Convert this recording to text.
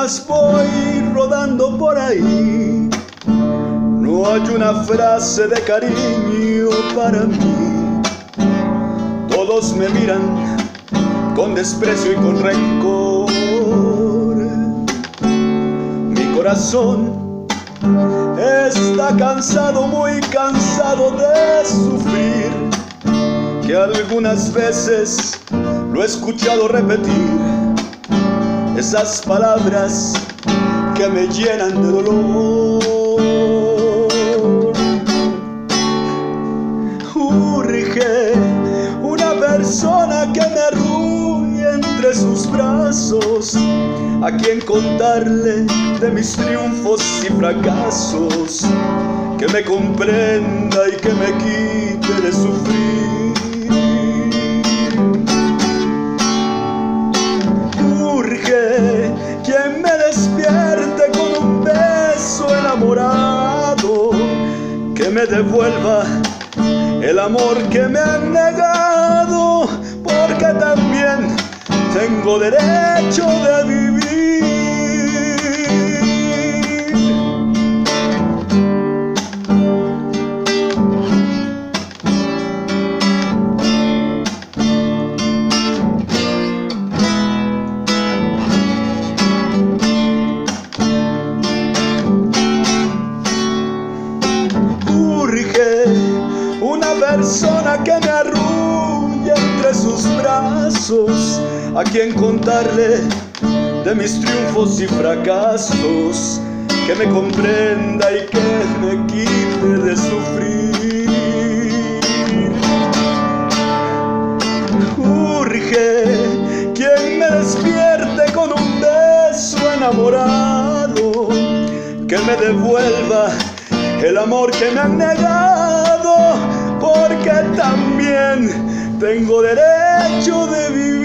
mientras voy rodando por ahí. No hay una frase de cariño para mí. Todos me miran con desprecio y con rencor. Mi corazón está cansado, muy cansado de sufrir, que algunas veces lo he escuchado repetir esas palabras que me llenan de dolor. Urge una persona que me arrulle entre sus brazos, a quien contarle de mis triunfos y fracasos, que me comprenda y que me quite de sufrir. Urge quien me despierte con un beso enamorado, que me devuelva el amor que me han negado, porque también tengo derecho de vivir. Urge una persona que me arrulle entre sus brazos, a quien contarle de mis triunfos y fracasos, que me comprenda y que me quite de sufrir. Urge quien me despierte con un beso enamorado, que me devuelva el amor que me han negado, porque también tengo derecho de vivir.